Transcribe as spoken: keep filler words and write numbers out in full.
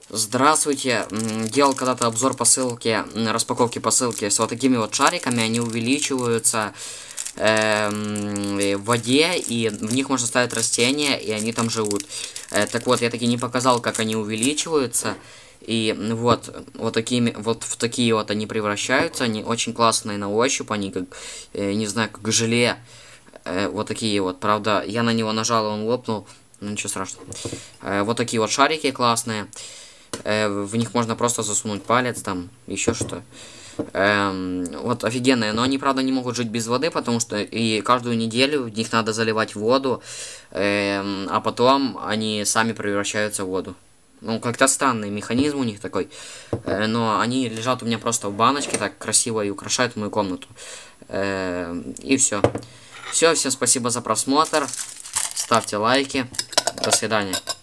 Здравствуйте. Делал когда-то обзор посылки, распаковки посылки с вот такими вот шариками. Они увеличиваются э, в воде, и в них можно ставить растения, и они там живут. Э, так вот, я таки не показал, как они увеличиваются. И вот, вот такими, вот в такие вот они превращаются. Они очень классные на ощупь, они как, э, не знаю, как желе. Э, вот такие вот, правда, я на него нажал, и он лопнул. Ну, ничего страшного. Э, вот такие вот шарики классные. В них можно просто засунуть палец, там, еще что. Эм, вот офигенные, но они, правда, не могут жить без воды, потому что и каждую неделю в них надо заливать воду, эм, а потом они сами превращаются в воду. Ну, как-то странный механизм у них такой, э, но они лежат у меня просто в баночке, так красиво и украшают мою комнату. Э, и все. Все, всем спасибо за просмотр, ставьте лайки, до свидания.